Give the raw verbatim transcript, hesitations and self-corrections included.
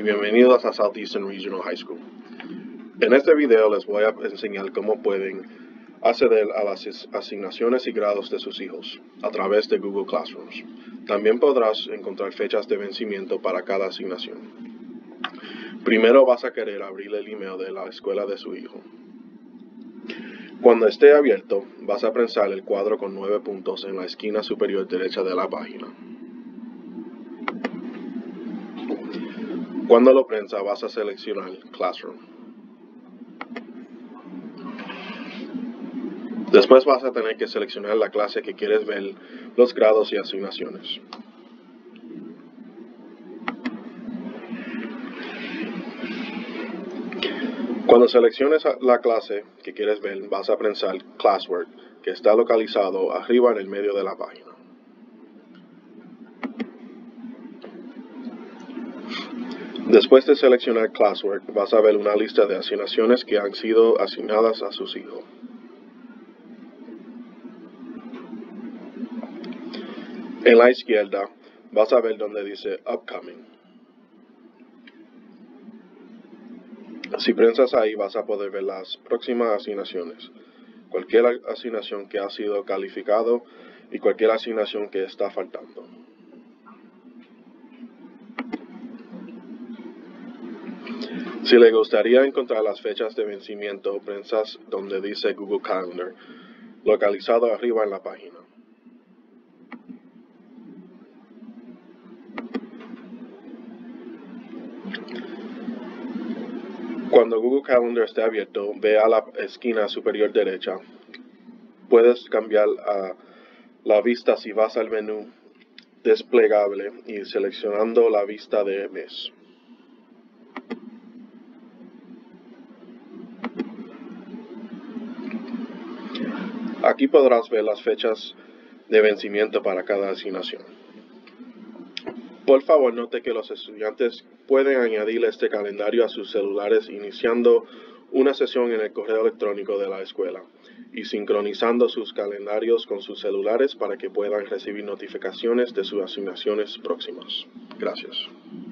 bienvenidos a Southeastern Regional High School. En este video les voy a enseñar cómo pueden acceder a las asignaciones y grados de sus hijos a través de Google Classrooms. También podrás encontrar fechas de vencimiento para cada asignación. Primero vas a querer abrir el email de la escuela de su hijo. Cuando esté abierto, vas a prensar el cuadro con nueve puntos en la esquina superior derecha de la página. Cuando lo prensa, vas a seleccionar Classroom. Después vas a tener que seleccionar la clase que quieres ver, los grados y asignaciones. Cuando selecciones la clase que quieres ver, vas a prensar Classwork, que está localizado arriba en el medio de la página. Después de seleccionar Classwork, vas a ver una lista de asignaciones que han sido asignadas a sus hijos. En la izquierda, vas a ver donde dice Upcoming. Si prensas ahí, vas a poder ver las próximas asignaciones, cualquier asignación que ha sido calificado y cualquier asignación que está faltando. Si le gustaría encontrar las fechas de vencimiento, prensas donde dice Google Calendar, localizado arriba en la página. Cuando Google Calendar esté abierto, ve a la esquina superior derecha. Puedes cambiar a la vista si vas al menú desplegable y seleccionando la vista de mes. Aquí podrás ver las fechas de vencimiento para cada asignación. Por favor, note que los estudiantes pueden añadir este calendario a sus celulares iniciando una sesión en el correo electrónico de la escuela y sincronizando sus calendarios con sus celulares para que puedan recibir notificaciones de sus asignaciones próximas. Gracias.